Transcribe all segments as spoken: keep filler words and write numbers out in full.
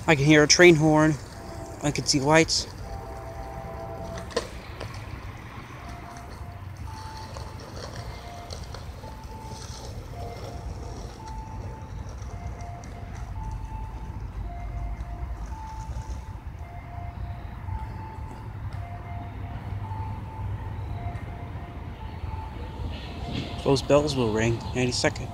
I can hear a train horn. I can see lights. Those bells will ring any second.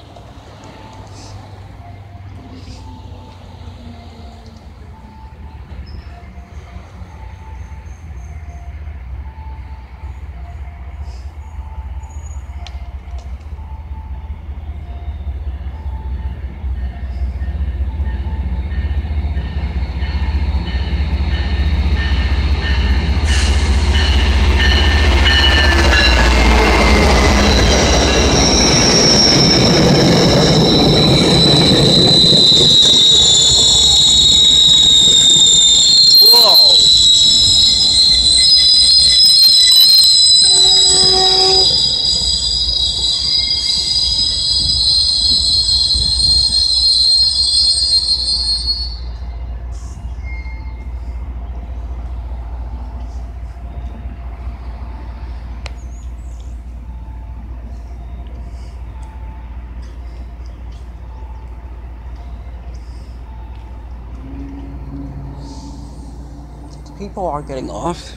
People are getting off.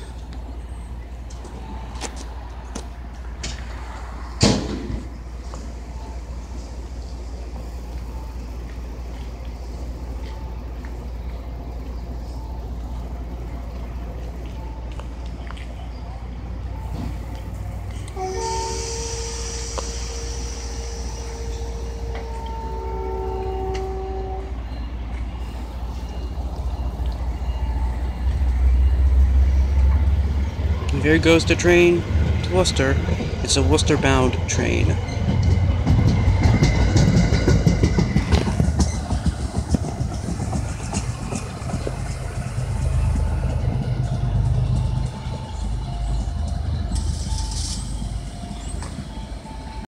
And there goes the train to Worcester. It's a Worcester-bound train.